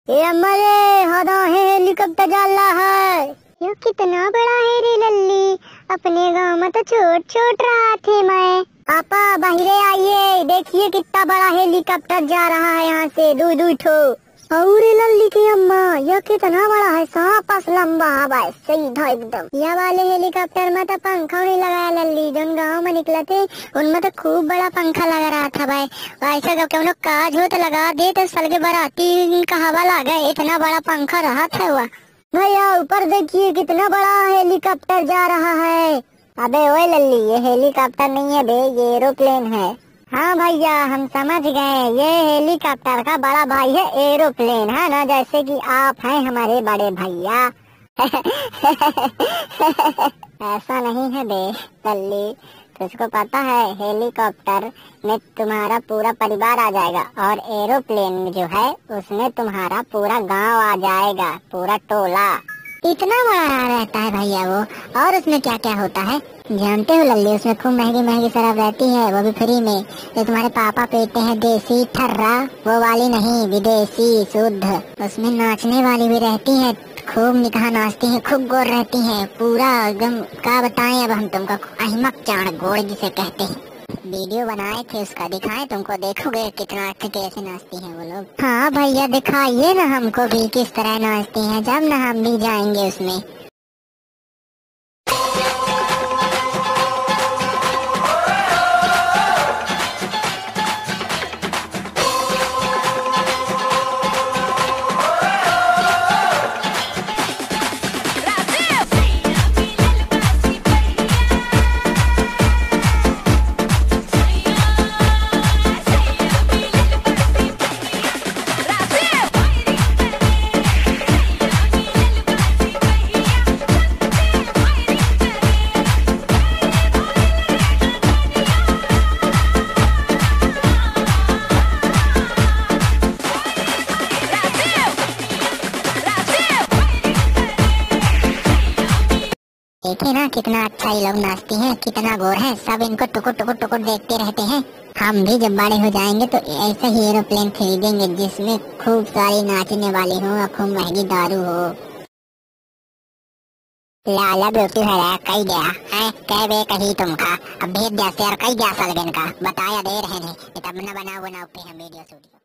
ये अम्मा रे हदा है हेलीकॉप्टर जा रहा है। यो कितना बड़ा है रे लल्ली, अपने गांव में तो छोट छोट रहा थे मैं। पापा बाहरे आइए, देखिए कितना बड़ा हेलीकॉप्टर जा रहा है यहाँ से, दू दू ठो। अरे लल्ली की अम्मा, यह कितना बड़ा है, सांप लंबा हवा सीधा एकदम। यह वाले हेलीकॉप्टर में तो पंखा नहीं लगाया लल्ली, जो गाँव में निकला थे उनमें तो खूब बड़ा पंखा लगा रहा था भाई। ऐसा जब क्यों काज हो तो लगा दे तो सल के बराती का हवा लगा, इतना बड़ा पंखा रहा था हुआ। भैया ऊपर देखिए कितना बड़ा हेलीकॉप्टर जा रहा है। अबे ओए लल्ली, ये हेलीकॉप्टर नहीं है बे, ये एरोप्लेन है। हाँ भैया हम समझ गए, ये हेलीकॉप्टर का बड़ा भाई है एरोप्लेन, है ना, जैसे कि आप हैं हमारे बड़े भैया। ऐसा नहीं है बे लल्ली, तुझको पता है हेलीकॉप्टर में तुम्हारा पूरा परिवार आ जाएगा और एरोप्लेन में जो है उसमें तुम्हारा पूरा गांव आ जाएगा, पूरा टोला। इतना बड़ा रहता है भैया वो, और उसमें क्या क्या होता है जानते हो लल्ली? उसमें खूब महंगी महंगी शराब रहती है, वो भी फ्री में। जो तुम्हारे पापा पीते हैं देसी ठर्रा, वो वाली नहीं, विदेशी शुद्ध। उसमें नाचने वाली भी रहती है, खूब निकाह नाचती है, खूब गोर रहती है, पूरा एकदम क्या बताएं अब हम तुमको, अहिमक चाण गोड़ जिसे कहते हैं। वीडियो बनाए थे उसका, दिखाएं तुमको, देखोगे कितना अच्छा कैसे नाचती हैं वो लोग। हाँ भैया दिखाइए ना हमको भी किस तरह नाचती हैं, जब ना हम भी जाएंगे उसमें। देखे ना कितना अच्छा ये लोग नाचती हैं, कितना गोर है, सब इनको टुकुर टुकुर टुकुर देखते रहते हैं। हम भी जब बड़े हो जाएंगे तो ऐसे ही एरोप्लेन खरीदेंगे जिसमें खूब सारी नाचने वाली हो और खूब महंगी दारू हो। लाला ब्यूटी है कही गया है, कह बे कही तुमका, अब भेज दिया शेयर कही गया सलगन का, बताया दे रहे हैं, तब न बनाओ बनाओ पे हम वीडियो स्टूडियो।